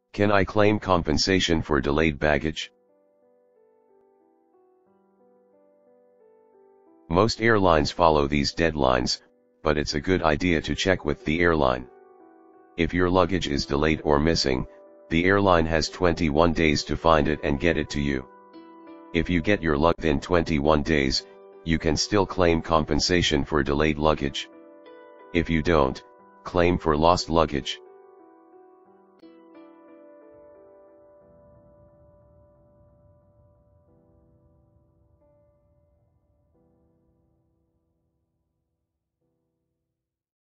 Can I claim compensation for delayed baggage? Most airlines follow these deadlines, but it's a good idea to check with the airline. If your luggage is delayed or missing, the airline has 21 days to find it and get it to you. If you get your luggage within 21 days, you can still claim compensation for delayed luggage. If you don't, claim for lost luggage.